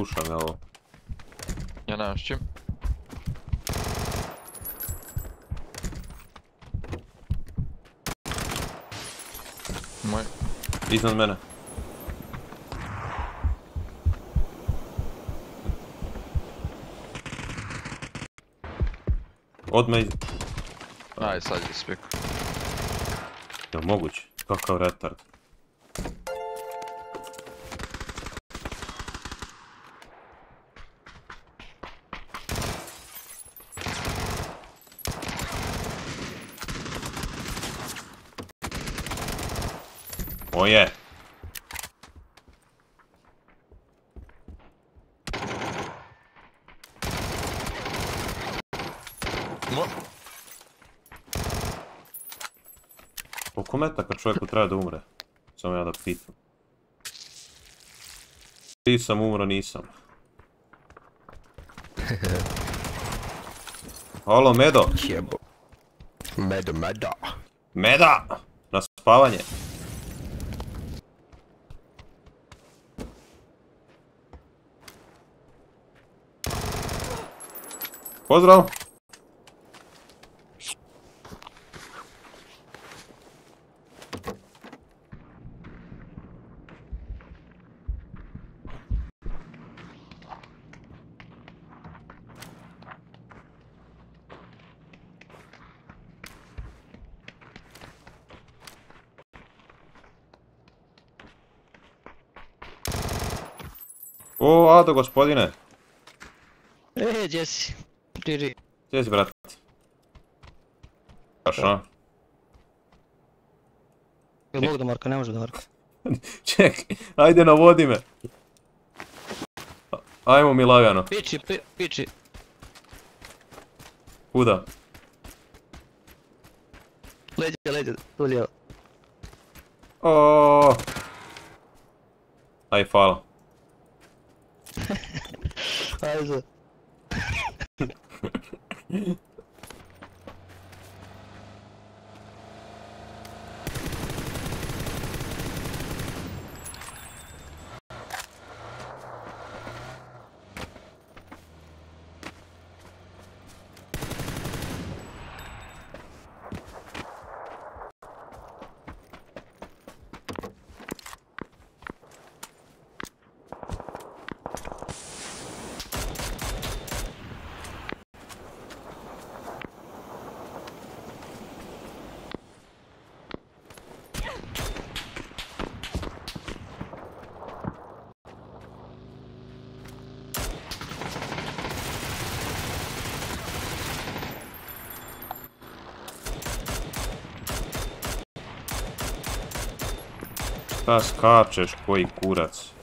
pušam ja ovo. Ja nemam s čim. Moj. Iznad mene. Odmah Aj, sad je spik. Je li moguće? Kakav retard. Oje! Koliko metaka čovjeku treba da umre? Samo ja da pitam. Ti sam umro, nisam. Halo, Medo! Jebo. Medo. Meda! Na spavanje! Pozdrav! O, Ado, gospodine! Gdje si? Riri. Gdje si, brat? Baš, a? Jel mogu da marka? Ne može da marka. Čekaj, ajde navodi me. Ajmo mi lagano. Piči. Kuda? Leđe, tu lijevo. Oooo. Aj, hvala. Ajde. Šta skačeš, koji kurac?